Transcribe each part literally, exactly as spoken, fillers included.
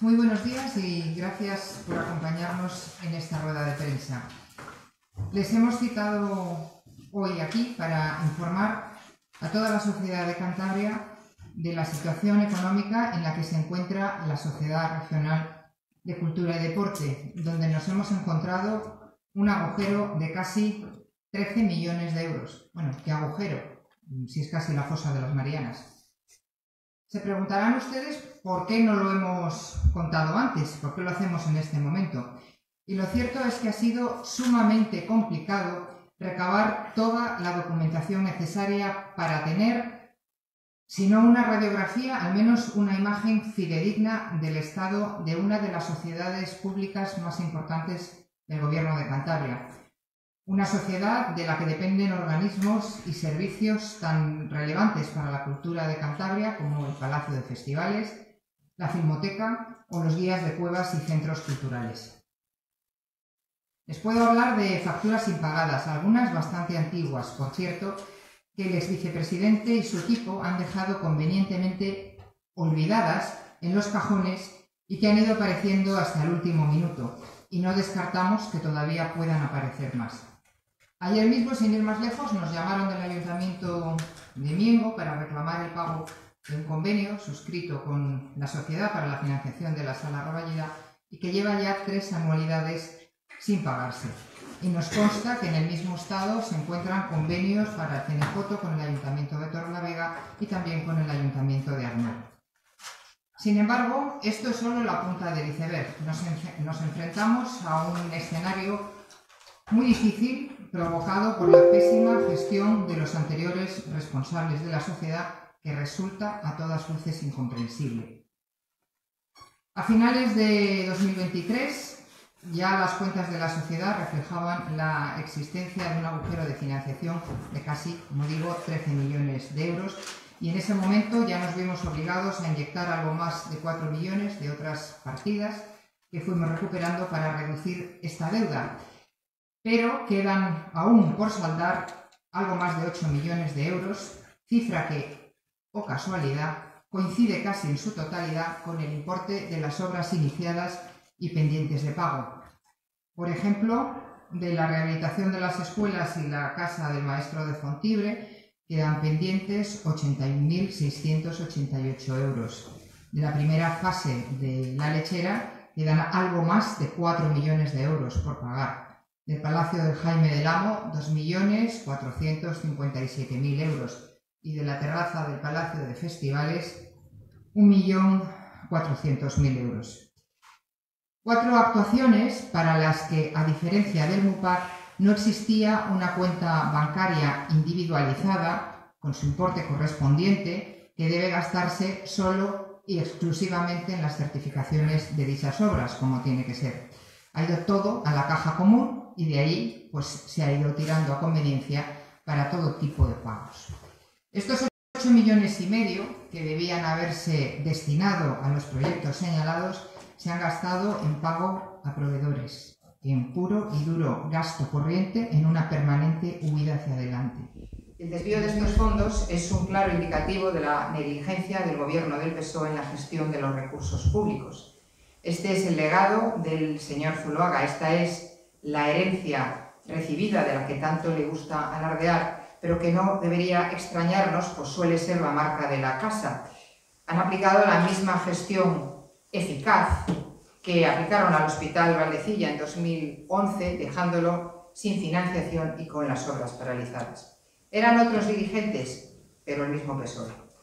Muy buenos días y gracias por acompañarnos en esta rueda de prensa. Les hemos citado hoy aquí para informar a toda la sociedad de Cantabria de la situación económica en la que se encuentra la Sociedad Regional de Cultura y Deporte, donde nos hemos encontrado un agujero de casi trece millones de euros. Bueno, ¿qué agujero? Si es casi la fosa de las Marianas. Se preguntarán ustedes por qué no lo hemos contado antes, por qué lo hacemos en este momento. Y lo cierto es que ha sido sumamente complicado recabar toda la documentación necesaria para tener, si no una radiografía, al menos una imagen fidedigna del estado de una de las sociedades públicas más importantes del Gobierno de Cantabria. Una sociedad de la que dependen organismos y servicios tan relevantes para la cultura de Cantabria como el Palacio de Festivales, la Filmoteca o los guías de cuevas y centros culturales. Les puedo hablar de facturas impagadas, algunas bastante antiguas, por cierto, que el exvicepresidente y su equipo han dejado convenientemente olvidadas en los cajones y que han ido apareciendo hasta el último minuto, y no descartamos que todavía puedan aparecer más. Ayer mismo, sin ir más lejos, nos llamaron del Ayuntamiento de Miengo para reclamar el pago de un convenio suscrito con la Sociedad para la Financiación de la Sala Rovalleda y que lleva ya tres anualidades sin pagarse. Y nos consta que en el mismo estado se encuentran convenios para el Cenefoto con el Ayuntamiento de Torrelavega y también con el Ayuntamiento de Arnal. Sin embargo, esto es solo la punta del iceberg. Nos, en nos enfrentamos a un escenario muy difícil, provocado por la pésima gestión de los anteriores responsables de la sociedad, que resulta a todas luces incomprensible. A finales de dos mil veintitrés, ya las cuentas de la sociedad reflejaban la existencia de un agujero de financiación de casi, como digo, trece millones de euros, y en ese momento ya nos vimos obligados a inyectar algo más de cuatro millones de otras partidas que fuimos recuperando para reducir esta deuda. Pero quedan aún por saldar algo más de ocho millones de euros, cifra que, o casualidad, coincide casi en su totalidad con el importe de las obras iniciadas y pendientes de pago. Por ejemplo, de la rehabilitación de las escuelas y la casa del maestro de Fontibre quedan pendientes ochenta y un mil seiscientos ochenta y ocho euros. De la primera fase de la lechera quedan algo más de cuatro millones de euros por pagar. Del Palacio del Jaime del Amo, dos millones cuatrocientos cincuenta y siete mil euros. Y de la terraza del Palacio de Festivales, un millón cuatrocientos mil euros. Cuatro actuaciones para las que, a diferencia del MUPAC, no existía una cuenta bancaria individualizada con su importe correspondiente que debe gastarse solo y exclusivamente en las certificaciones de dichas obras, como tiene que ser. Ha ido todo a la caja común y de ahí pues, se ha ido tirando a conveniencia para todo tipo de pagos. Estos ocho millones y medio que debían haberse destinado a los proyectos señalados se han gastado en pago a proveedores, en puro y duro gasto corriente en una permanente huida hacia adelante. El desvío de estos fondos es un claro indicativo de la negligencia del Gobierno del P S O E en la gestión de los recursos públicos. Este es el legado del señor Zuloaga, esta es la herencia recibida de la que tanto le gusta alardear, pero que no debería extrañarnos, pues suele ser la marca de la casa. Han aplicado la misma gestión eficaz que aplicaron al Hospital Valdecilla en dos mil once, dejándolo sin financiación y con las obras paralizadas. Eran otros dirigentes, pero el mismo P S O E.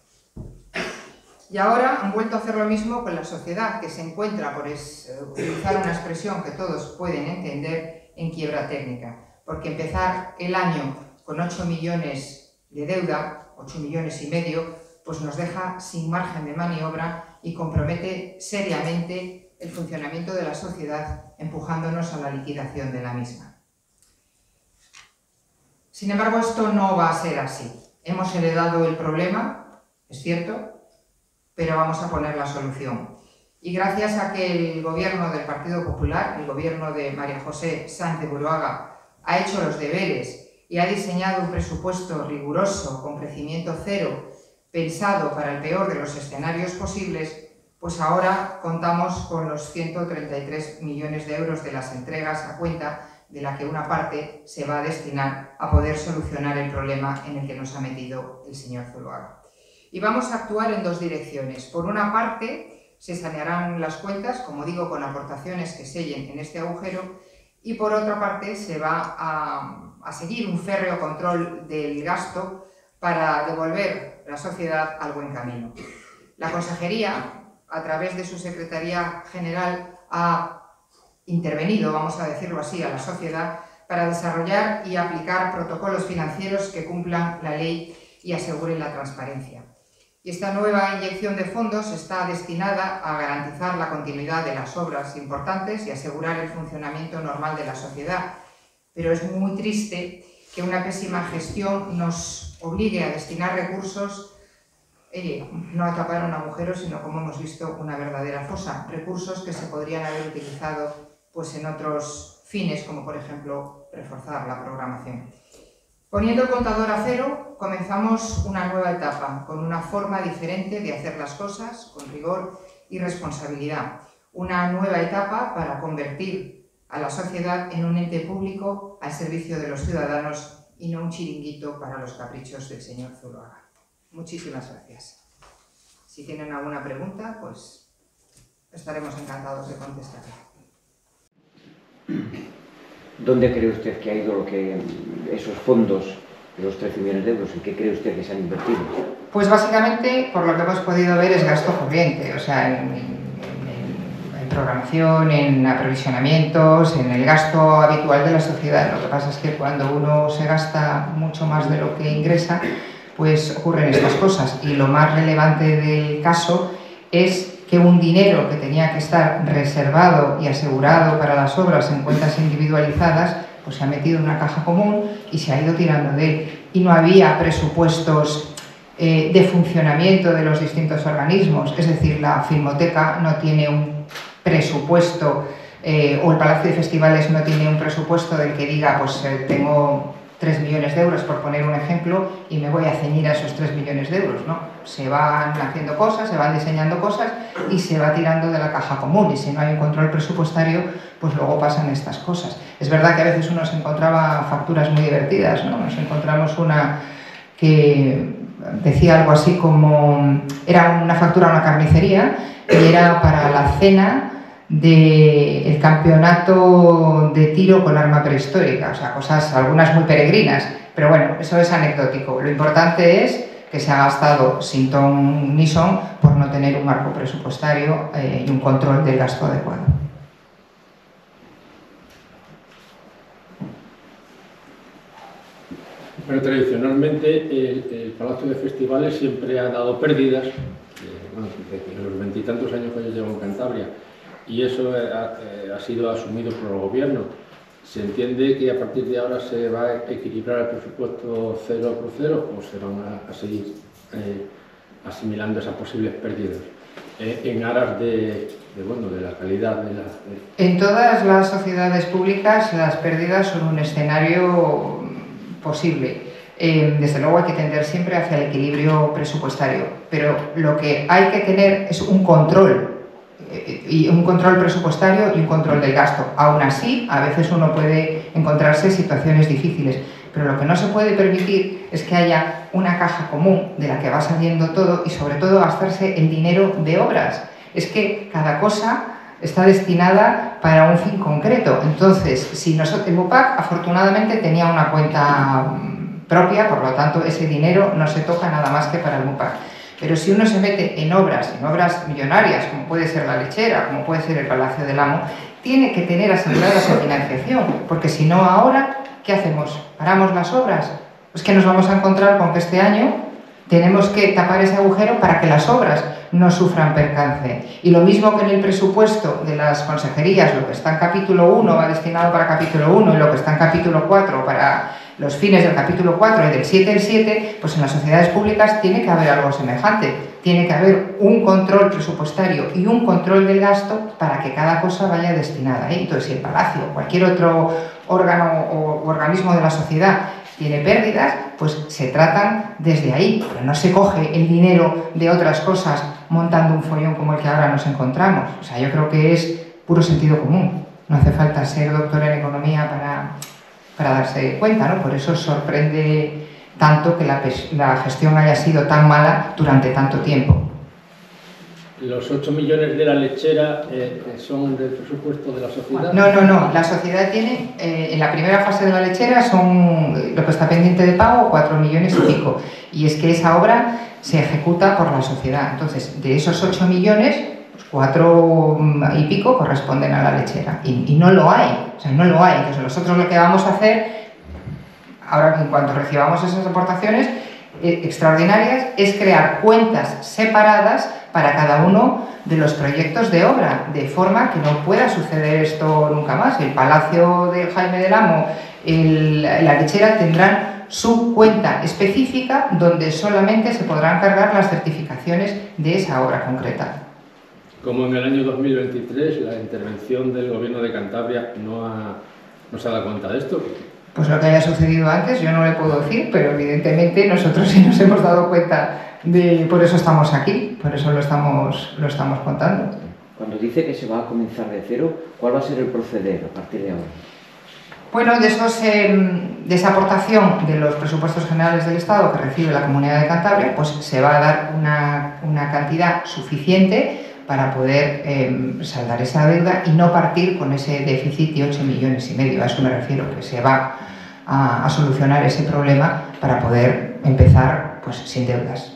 Y ahora han vuelto a hacer lo mismo con la sociedad, que se encuentra, por es, utilizar una expresión que todos pueden entender, en quiebra técnica. Porque empezar el año con ocho millones de deuda, ocho millones y medio, pues nos deja sin margen de maniobra y compromete seriamente el funcionamiento de la sociedad, empujándonos a la liquidación de la misma. Sin embargo, esto no va a ser así. Hemos heredado el problema, es cierto, pero vamos a poner la solución. Y gracias a que el gobierno del Partido Popular, el gobierno de María José Sanz de Buruaga, ha hecho los deberes y ha diseñado un presupuesto riguroso, con crecimiento cero, pensado para el peor de los escenarios posibles, pues ahora contamos con los ciento treinta y tres millones de euros de las entregas a cuenta, de la que una parte se va a destinar a poder solucionar el problema en el que nos ha metido el señor Zuloaga. Y vamos a actuar en dos direcciones. Por una parte, se sanearán las cuentas, como digo, con aportaciones que sellen en este agujero, y por otra parte se va a, a seguir un férreo control del gasto para devolver la sociedad al buen camino. La Consejería, a través de su Secretaría General, ha intervenido, vamos a decirlo así, a la sociedad para desarrollar y aplicar protocolos financieros que cumplan la ley y aseguren la transparencia. Y esta nueva inyección de fondos está destinada a garantizar la continuidad de las obras importantes y asegurar el funcionamiento normal de la sociedad. Pero es muy triste que una pésima gestión nos obligue a destinar recursos, eh, no a tapar un agujero, sino, como hemos visto, una verdadera fosa. Recursos que se podrían haber utilizado pues, en otros fines, como por ejemplo reforzar la programación. Poniendo el contador a cero, comenzamos una nueva etapa, con una forma diferente de hacer las cosas, con rigor y responsabilidad. Una nueva etapa para convertir a la sociedad en un ente público al servicio de los ciudadanos y no un chiringuito para los caprichos del señor Zuloaga. Muchísimas gracias. Si tienen alguna pregunta, pues estaremos encantados de contestar. ¿Dónde cree usted que ha ido lo que, esos fondos, los trece millones de euros, en qué cree usted que se han invertido? Pues básicamente, por lo que hemos podido ver, es gasto corriente, o sea, en, en, en programación, en aprovisionamientos, en el gasto habitual de la sociedad. Lo que pasa es que cuando uno se gasta mucho más de lo que ingresa, pues ocurren estas cosas. Y lo más relevante del caso es que un dinero que tenía que estar reservado y asegurado para las obras en cuentas individualizadas, pues se ha metido en una caja común y se ha ido tirando de él. Y no había presupuestos eh, de funcionamiento de los distintos organismos, es decir, la Filmoteca no tiene un presupuesto eh, o el Palacio de Festivales no tiene un presupuesto del que diga, pues eh, tengo tres millones de euros, por poner un ejemplo, y me voy a ceñir a esos tres millones de euros, ¿no? Se van haciendo cosas, se van diseñando cosas y se va tirando de la caja común, y si no hay un control presupuestario, pues luego pasan estas cosas. Es verdad que a veces uno se encontraba facturas muy divertidas, ¿no? Nos encontramos una que decía algo así como, era una factura a una carnicería y era para la cena del campeonato de tiro con arma prehistórica, o sea, cosas algunas muy peregrinas, pero bueno, eso es anecdótico. Lo importante es que se ha gastado sin ton ni son por no tener un marco presupuestario eh, y un control del gasto adecuado. Pero tradicionalmente el, el Palacio de Festivales siempre ha dado pérdidas, eh, bueno, desde los veintitantos años que yo llevo en Cantabria, y eso ha, eh, ha sido asumido por el gobierno. ¿Se entiende que a partir de ahora se va a equilibrar el presupuesto cero por cero o se van a, a seguir eh, asimilando esas posibles pérdidas eh, en aras de, de, bueno, de la calidad de la... De... En todas las sociedades públicas las pérdidas son un escenario posible. Eh, desde luego hay que tender siempre hacia el equilibrio presupuestario, pero lo que hay que tener es un control y un control presupuestario y un control del gasto. Aún así, a veces uno puede encontrarse situaciones difíciles, pero lo que no se puede permitir es que haya una caja común de la que va saliendo todo y sobre todo gastarse el dinero de obras. Es que cada cosa está destinada para un fin concreto. Entonces, si nosotros, el MUPAC afortunadamente tenía una cuenta propia, por lo tanto ese dinero no se toca nada más que para el MUPAC. Pero si uno se mete en obras, en obras millonarias, como puede ser la lechera, como puede ser el Palacio del Amo, tiene que tener asegurada esa financiación, porque si no ahora, ¿qué hacemos? ¿Paramos las obras? Pues que nos vamos a encontrar con que este año tenemos que tapar ese agujero para que las obras no sufran percance. Y lo mismo que en el presupuesto de las consejerías, lo que está en capítulo uno va destinado para capítulo uno y lo que está en capítulo cuatro para los fines del capítulo cuatro y del siete al siete, pues en las sociedades públicas tiene que haber algo semejante. Tiene que haber un control presupuestario y un control del gasto para que cada cosa vaya destinada ahí. Entonces, si el Palacio o cualquier otro órgano o organismo de la sociedad tiene pérdidas, pues se tratan desde ahí, pero no se coge el dinero de otras cosas montando un follón como el que ahora nos encontramos. O sea, yo creo que es puro sentido común. No hace falta ser doctor en economía para, para darse cuenta, ¿no? Por eso sorprende tanto que la, la gestión haya sido tan mala durante tanto tiempo. ¿Los ocho millones de la lechera eh, son del presupuesto de la sociedad? No, no, no. La sociedad tiene, eh, en la primera fase de la lechera son, lo que está pendiente de pago, cuatro millones y pico. Y es que esa obra se ejecuta por la sociedad. Entonces, de esos ocho millones, pues cuatro y pico corresponden a la lechera. Y, y no lo hay. O sea, no lo hay. Entonces, nosotros lo que vamos a hacer, ahora en cuanto recibamos esas aportaciones eh, extraordinarias, es crear cuentas separadas para cada uno de los proyectos de obra, de forma que no pueda suceder esto nunca más. El Palacio del Jaime del Amo, el, la lechera tendrán su cuenta específica donde solamente se podrán cargar las certificaciones de esa obra concreta. Como en el año dos mil veintitrés la intervención del Gobierno de Cantabria no, ha, no se ha dado cuenta de esto. Pues lo que haya sucedido antes yo no le puedo decir, pero evidentemente nosotros sí nos hemos dado cuenta de, por eso estamos aquí, por eso lo estamos, lo estamos contando. Cuando dice que se va a comenzar de cero, ¿cuál va a ser el proceder a partir de ahora? Bueno, de, esos, eh, de esa aportación de los presupuestos generales del Estado que recibe la Comunidad de Cantabria, pues se va a dar una, una cantidad suficiente para poder eh, saldar esa deuda y no partir con ese déficit de ocho millones y medio. A eso me refiero, que se va a, a solucionar ese problema para poder empezar pues, sin deudas.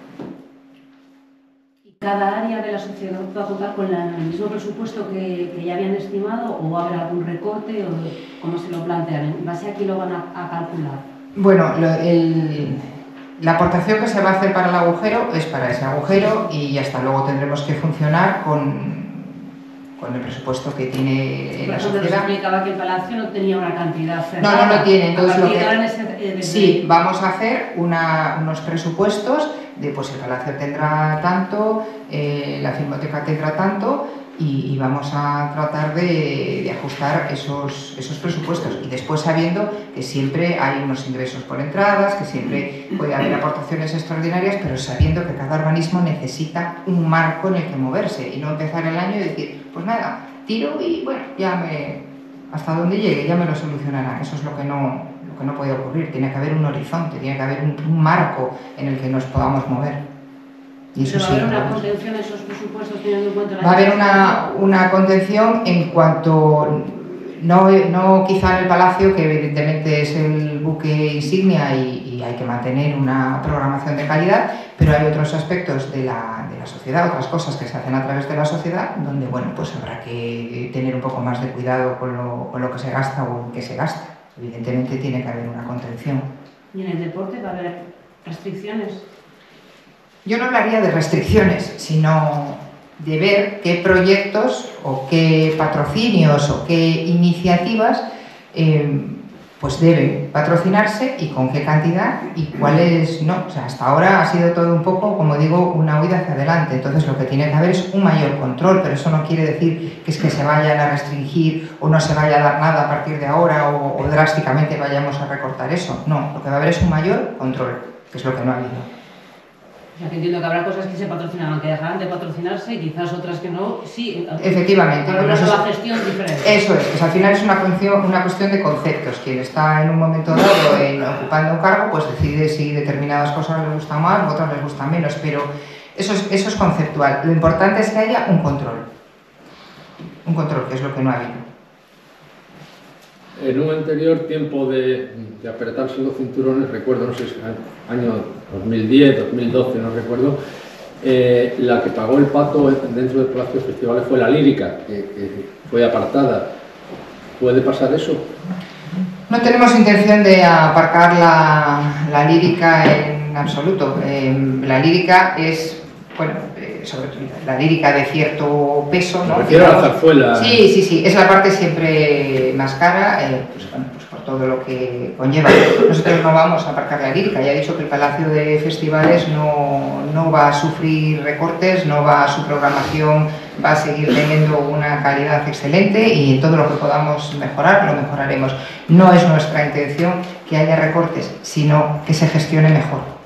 ¿Cada área de la sociedad va a contar con la, el mismo presupuesto que, que ya habían estimado o va a haber algún recorte o cómo se lo plantean? ¿En base a qué lo van a, a calcular? Bueno, lo, el, la aportación que se va a hacer para el agujero es para ese agujero y hasta luego tendremos que funcionar con, con el presupuesto que tiene la sociedad. Se explicaba que el Palacio no tenía una cantidad cerrada. No, no lo tiene. Entonces, lo que, ese, eh, desde... sí, vamos a hacer una, unos presupuestos de pues el Palacio tendrá tanto, eh, la Filmoteca tendrá tanto y, y vamos a tratar de, de ajustar esos, esos presupuestos y después sabiendo que siempre hay unos ingresos por entradas, que siempre puede haber aportaciones extraordinarias, pero sabiendo que cada organismo necesita un marco en el que moverse y no empezar el año y decir, pues nada, tiro y bueno, ya me, hasta donde llegue, ya me lo solucionará. Eso es lo que no... que no puede ocurrir, tiene que haber un horizonte, tiene que haber un, un marco en el que nos podamos mover. Y eso ¿Va sí, a haber una vamos. contención de esos presupuestos teniendo en cuenta la... Va a haber una, una contención en cuanto, no, no quizá en el Palacio, que evidentemente es el buque insignia y, y hay que mantener una programación de calidad, pero hay otros aspectos de la, de la sociedad, otras cosas que se hacen a través de la sociedad, donde bueno, pues habrá que tener un poco más de cuidado con lo, con lo que se gasta o en qué se gasta. Evidentemente tiene que haber una contención. ¿Y en el deporte va a haber restricciones? Yo no hablaría de restricciones, sino de ver qué proyectos o qué patrocinios o qué iniciativas eh, pues deben patrocinarse y con qué cantidad y cuáles no. O sea, hasta ahora ha sido todo un poco, como digo, una huida hacia adelante. Entonces lo que tiene que haber es un mayor control, pero eso no quiere decir que es que se vayan a restringir o no se vaya a dar nada a partir de ahora o, o drásticamente vayamos a recortar eso. No, lo que va a haber es un mayor control, que es lo que no ha habido. O sea, que entiendo que habrá cosas que se patrocinaban, que dejarán de patrocinarse y quizás otras que no, sí. Efectivamente. Habrá una nueva gestión diferente. Eso es, pues al final es una cuestión, una cuestión de conceptos. Quien está en un momento dado en, ocupando un cargo, pues decide si determinadas cosas les gustan más, otras les gustan menos, pero eso es, eso es conceptual. Lo importante es que haya un control. Un control, que es lo que no ha habido. En un anterior tiempo de, de apretarse los cinturones, recuerdo, no sé si año dos mil diez, dos mil doce, no recuerdo, eh, la que pagó el pato dentro del Palacio de Festivales fue la Lírica, que, que fue apartada. ¿Puede pasar eso? No tenemos intención de aparcar la, la Lírica en absoluto. Eh, la Lírica es, bueno, eh, eh, sobre todo la lírica de cierto peso, ¿no? Me refiero a la zarzuela. Sí, sí, sí, es la parte siempre más cara, eh, pues, bueno, pues por todo lo que conlleva. Nosotros no vamos a aparcar la lírica, ya he dicho que el Palacio de Festivales no, no va a sufrir recortes, no va, su programación va a seguir teniendo una calidad excelente y en todo lo que podamos mejorar, lo mejoraremos. No es nuestra intención que haya recortes, sino que se gestione mejor.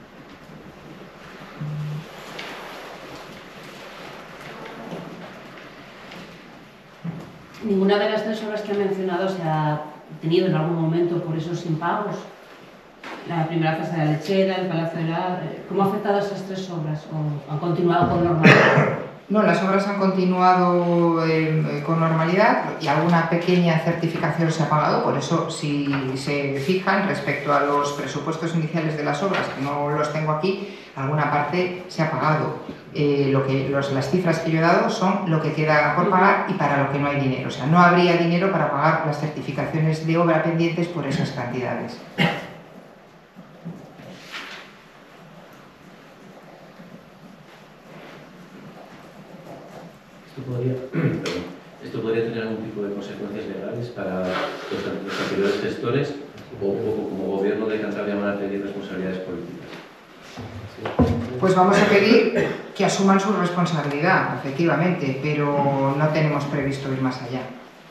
¿Ninguna de las tres obras que ha mencionado se ha tenido en algún momento por esos impagos? La primera fase de la lechera, el Palacio de la... ¿Cómo ha afectado a esas tres obras? ¿O han continuado con normalidad? No, las obras han continuado eh, con normalidad y alguna pequeña certificación se ha pagado, por eso si se fijan respecto a los presupuestos iniciales de las obras, que no los tengo aquí, alguna parte se ha pagado. Eh, lo que, los, las cifras que yo he dado son lo que queda por pagar y para lo que no hay dinero. O sea, no habría dinero para pagar las certificaciones de obra pendientes por esas cantidades. Esto podría, esto podría tener algún tipo de consecuencias legales para los, los anteriores gestores o, o como gobierno de Cantabria van a pedir responsabilidades políticas. Pues vamos a pedir que asuman su responsabilidad, efectivamente, pero no tenemos previsto ir más allá.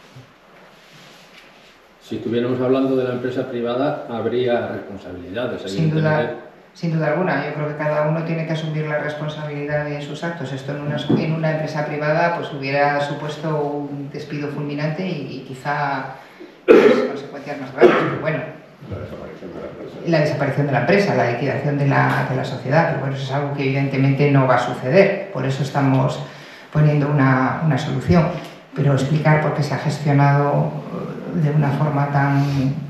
Si estuviéramos hablando de la empresa privada, habría responsabilidades. Sin duda, sin duda alguna. Yo creo que cada uno tiene que asumir la responsabilidad de sus actos. Esto en una, en una empresa privada pues hubiera supuesto un despido fulminante y, y quizá pues, consecuencias más graves. Pero bueno, La desaparición de la empresa. la desaparición de la empresa, la liquidación de la, de la sociedad, pero bueno, eso es algo que evidentemente no va a suceder. Por eso estamos poniendo una, una solución. Pero explicar por qué se ha gestionado de una forma tan,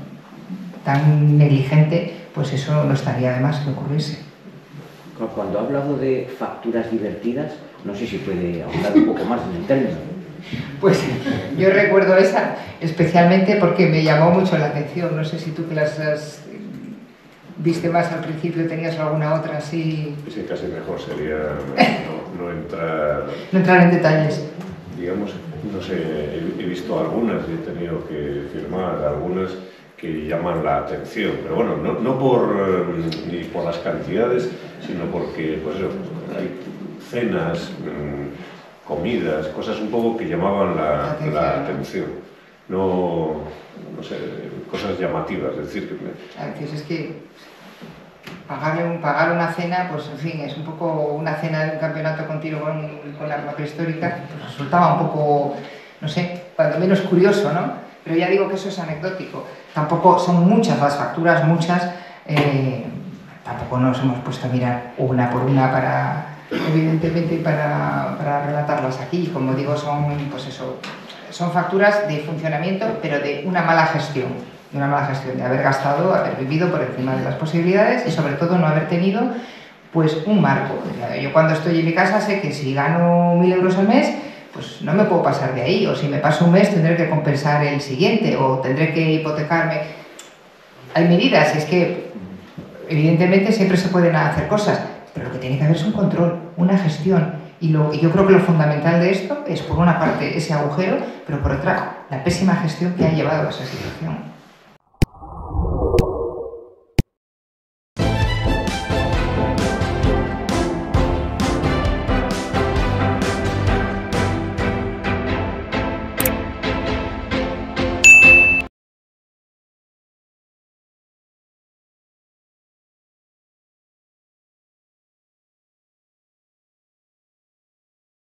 tan negligente, pues eso no estaría de más que ocurriese. Cuando ha hablado de facturas divertidas, no sé si puede ahondar un poco más en el término. Pues yo recuerdo esa especialmente porque me llamó mucho la atención. No sé si tú que las has, viste más al principio, tenías alguna otra así. Sí, casi mejor sería no, no entrar. No entrar en detalles. Digamos, no sé, he, he visto algunas y he tenido que firmar algunas que llaman la atención, pero bueno, no, no por eh, ni por las cantidades, sino porque pues eso, hay cenas, mmm, comidas, cosas un poco que llamaban la, la atención. La atención. No, no sé, cosas llamativas, es decir, que... A veces es que pagar, un, pagar una cena, pues en fin, es un poco una cena de un campeonato continuo con, con la arma prehistórica, pues resultaba un poco, no sé, cuando menos curioso, ¿no? Pero ya digo que eso es anecdótico. Tampoco son muchas las facturas, muchas, eh, tampoco nos hemos puesto a mirar una por una para, evidentemente, para, para relatarlas aquí. Como digo, son, pues eso, son facturas de funcionamiento, pero de una mala gestión, de una mala gestión, de haber gastado, haber vivido por encima de las posibilidades y sobre todo no haber tenido pues un marco. Yo cuando estoy en mi casa sé que si gano mil euros al mes, pues no me puedo pasar de ahí, o si me paso un mes tendré que compensar el siguiente, o tendré que hipotecarme. Hay medidas, es que evidentemente siempre se pueden hacer cosas, pero lo que tiene que haber es un control, una gestión, y, lo, y yo creo que lo fundamental de esto es por una parte ese agujero, pero por otra la pésima gestión que ha llevado a esa situación.